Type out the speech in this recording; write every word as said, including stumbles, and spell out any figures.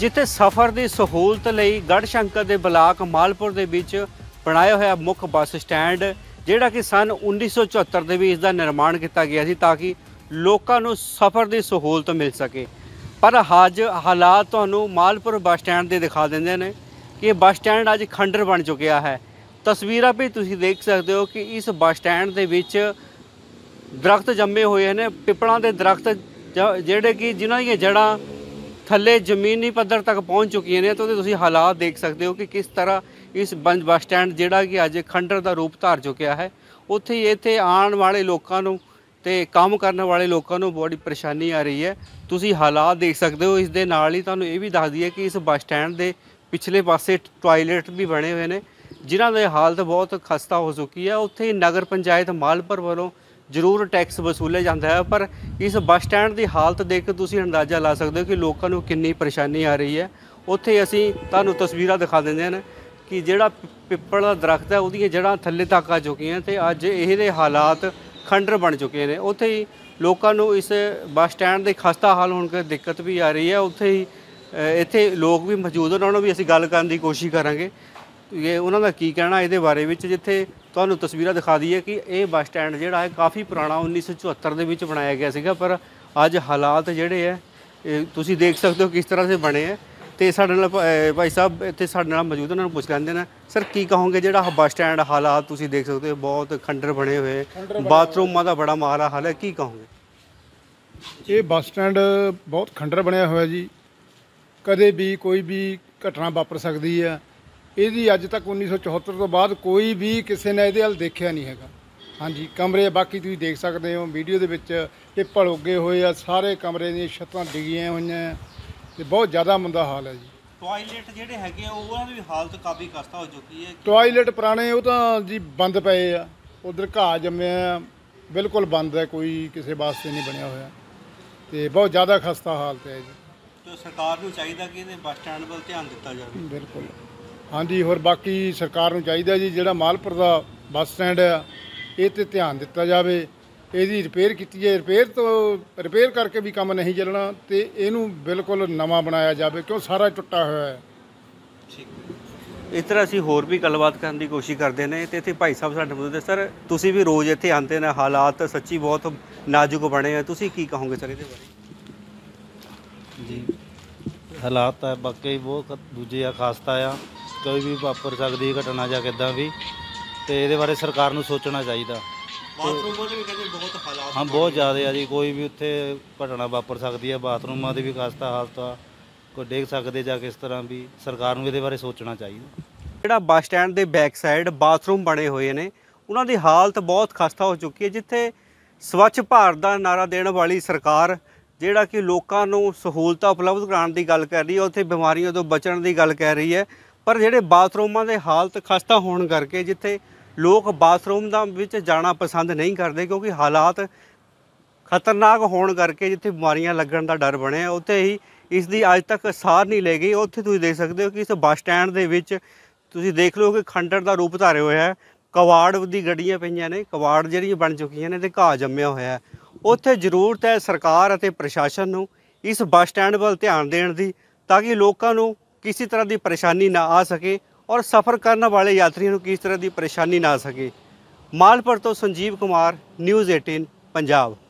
जिथे सफ़र की सहूलत लई गढ़शंकर के ब्लाक मालपुर के विच बनाया हुआ मुख बस स्टैंड जिहड़ा कि सन उन्नीस सौ चौहत्तर के भी इसका निर्माण किया गया सी ताकि लोगों को सफ़र की सहूलत मिल सके। पर अज हालात तुहानूं मालपुर बस स्टैंड के दिखा देंगे ने कि बस स्टैंड अज खंडर बन चुकिया है। तस्वीरां भी तुसीं देख सकते हो कि इस बस स्टैंड के विच दरख्त जमे हुए हैं, पिपलों के दरख्त जिहड़े कि जिन्हां दी जड़ां थले जमीनी पद्धर तक पहुँच चुकी ने। तो तुसीं हालात देख सकते हो कि किस तरह इस बस स्टैंड जिहड़ा कि अज खंडर का रूप धार चुकिया है। उत्थे ही इत्थे आने वाले लोगों नूं ते काम करने वाले लोगों को बड़ी परेशानी आ रही है। तुसीं हालात देख सकते हो। इस दे नाल ही तुहानूं ये भी दस दईए कि इस बस स्टैंड के पिछले पासे टॉयलेट भी बने हुए हैं जिन्हां दी हालत बहुत खस्ता हो चुकी है। उत्थे ही नगर पंचायत मालपुर वालों जरूर टैक्स वसूलिया जाता है, पर इस बस स्टैंड की हालत देख के तुसीं अंदाज़ा ला सकते हो कि लोगों को कितनी परेशानी आ रही है। उत्थे असीं तुहानूं तस्वीरां दिखा देंगे हैं कि जिहड़ा पिपल का दरख्त है उहदियां जड़ां थल्ले तक आ चुकियां ते अज इहदे हालात खंडर बन चुके हैं। उत्थे ही लोगों को इस बस स्टैंड के खस्ता हाल होने की दिक्कत भी आ रही है। उत्थे ही इत्थे लोग भी मौजूद हैं, उन्होंने भी असीं गल करन दी कोशिश करांगे ये उन्हों का की कहना ये बारे में। जिथे तुहानूं तस्वीरां दिखा दईए कि यह बस स्टैंड जिहड़ा है काफ़ी पुराना उन्नीस सौ चौहत्तर के विच बनाया गया सीगा, पर अज हालात जिहड़े है तुसीं देख सकते हो किस तरह से बने हैं। तो साडे नाल भाई साहब इत्थे साडे नाल मौजूद उन्होंने पुछ लैंदे ने। सर की कहोगे जिहड़ा बस स्टैंड हालात तुसीं देख सकते हो बहुत खंडर बने हुए, बाथरूमां दा बड़ा माड़ा हाल है, की कहोगे? ये बस स्टैंड बहुत खंडर बनया हुआ जी। कदे भी कोई भी घटना वापर सकती है। ਇਹਦੀ ਅੱਜ तक उन्नीस सौ चौहत्तर तो बाद कोई भी किसी ने ਇਹਦੇ ਵੱਲ ਦੇਖਿਆ नहीं हैगा। हाँ जी कमरे बाकी तुसीं देख सकते हो वीडियो ਦੇ ਵਿੱਚ ਪਿੱਪਲ ਉੱਗੇ ਹੋਏ ਆ, ਸਾਰੇ ਕਮਰੇ ਦੀਆਂ ਛੱਤਾਂ ਡਿੱਗੀਆਂ ਹੋਈਆਂ ਤੇ ਬਹੁਤ ਜ਼ਿਆਦਾ ਮੰਦਾ ਹਾਲ ਹੈ ਜੀ। ਟਾਇਲਟ ਜਿਹੜੇ ਹੈਗੇ ਆ ਉਹਨਾਂ ਦੀ ਹਾਲਤ ਕਾਫੀ ਖਸਤਾ ਹੋ ਚੁੱਕੀ ਹੈ। ਟਾਇਲਟ ਪੁਰਾਣੇ ਉਹ ਤਾਂ ਜੀ ਬੰਦ ਪਏ ਆ, ਉਧਰ ਘਾਹ ਜੰਮਿਆ ਬਿਲਕੁਲ ਬੰਦ ਹੈ, ਕੋਈ ਕਿਸੇ ਵਾਸਤੇ ਨਹੀਂ ਬਣਿਆ ਹੋਇਆ ਤੇ ਬਹੁਤ ਜ਼ਿਆਦਾ ਖਸਤਾ ਹਾਲਤ ਹੈ ਜੀ। ਤੇ ਸਰਕਾਰ ਨੂੰ ਚਾਹੀਦਾ ਕਿ ਇਹਦੇ ਬੱਸ ਸਟੈਂਡ ਵੱਲ ਧਿਆਨ ਦਿੱਤਾ ਜਾਵੇ। ਬਿਲकुल हाँ जी। होर बाकी सरकार नूं चाहीदा जी जिहड़ा मालपुर दा बस स्टैंड है ये ते ध्यान दिता जाए, इसकी रिपेयर की जाए। रिपेयर तो रिपेयर करके भी काम नहीं चलना तो इनू बिल्कुल नवा बनाया जाए क्यों सारा टुटा हुआ है। ठीक इस तरह असीं होर भी गलबात करने की कोशिश करते हैं। तो इत्थे भाई साहब साडे मौजूद है। सर तुसीं भी रोज़ इत्थे आते हैं, हालात सच्ची बहुत नाजुक बने हैं, तुसीं की कहोगे सर इहदे बारे? जी हालात है बाकी बहुत दूजे आ खासता आ, कोई भी वापर सकती घटना ਜਾਂ ਕਿੱਦਾਂ भी, तो ये बारे सरकार ਨੂੰ सोचना चाहिए। हाँ बहुत ज़्यादा है जी, कोई भी उत्थे घटना वापर सकती है, बाथरूमां की भी खासता हालत आ, कोई डिग सकते ਜਾਂ किस तरह भी सरकार ਨੂੰ ਇਹਦੇ ਬਾਰੇ सोचना चाहिए। ਜਿਹੜਾ ਬੱਸ ਸਟੈਂਡ ਦੇ ਬੈਕ ਸਾਈਡ ਬਾਥਰੂਮ ਬਣੇ ਹੋਏ ਨੇ ਉਹਨਾਂ ਦੀ ਹਾਲਤ ਬਹੁਤ ਖਸਤਾ ਹੋ ਚੁੱਕੀ ਹੈ। ਜਿੱਥੇ ਸਵੱਛ ਭਾਰਤ ਦਾ ਨਾਰਾ ਦੇਣ ਵਾਲੀ ਸਰਕਾਰ ਜਿਹੜਾ ਕਿ ਲੋਕਾਂ ਨੂੰ ਸਹੂਲਤਾਂ ਉਪਲਬਧ ਕਰਾਉਣ ਦੀ ਗੱਲ ਕਰ ਰਹੀ ਹੈ, ਉੱਥੇ ਬਿਮਾਰੀਆਂ ਤੋਂ ਬਚਣ ਦੀ ਗੱਲ ਕਹਿ ਰਹੀ ਹੈ, पर ਜਿਹੜੇ ਬਾਥਰੂਮਾਂ ਦੇ ਹਾਲਤ ਖਸਤਾ ਹੋਣ ਕਰਕੇ ਜਿੱਥੇ ਲੋਕ ਬਾਥਰੂਮ ਦਾ ਵਿੱਚ ਜਾਣਾ ਪਸੰਦ ਨਹੀਂ ਕਰਦੇ ਕਿਉਂਕਿ ਹਾਲਾਤ ਖਤਰਨਾਕ ਹੋਣ ਕਰਕੇ ਜਿੱਥੇ ਬਿਮਾਰੀਆਂ ਲੱਗਣ ਦਾ ਡਰ ਬਣਿਆ, ਉੱਥੇ ਹੀ ਇਸ ਦੀ ਅੱਜ ਤੱਕ ਸਾਰ ਨਹੀਂ ਲੈ ਗਈ। ਉੱਥੇ ਤੁਸੀਂ ਦੇਖ ਸਕਦੇ ਹੋ ਕਿ ਇਸ ਬੱਸ ਸਟੈਂਡ ਦੇ ਵਿੱਚ ਤੁਸੀਂ ਦੇਖ ਲਓ ਕਿ ਖੰਡਰ ਦਾ ਰੂਪ ਧਾਰਿਆ ਹੋਇਆ ਹੈ। ਕਵਾੜ ਦੀ ਗੱਡੀਆਂ ਪਈਆਂ ਨੇ, ਕਵਾੜ ਜਿਹੜੀਆਂ ਬਣ ਚੁੱਕੀਆਂ ਨੇ ਤੇ ਘਾਹ ਜੰਮਿਆ ਹੋਇਆ ਹੈ। ਉੱਥੇ ਜ਼ਰੂਰਤ ਹੈ ਸਰਕਾਰ ਅਤੇ ਪ੍ਰਸ਼ਾਸਨ ਨੂੰ ਇਸ ਬੱਸ ਸਟੈਂਡ ਵੱਲ ਧਿਆਨ ਦੇਣ ਦੀ ਤਾਂ ਕਿ ਲੋਕਾਂ ਨੂੰ किसी तरह की परेशानी ना आ सके और सफ़र करने वाले यात्रियों को किसी तरह की परेशानी ना आ सके। मालपुर तो संजीव कुमार, न्यूज़ अठारह पंजाब।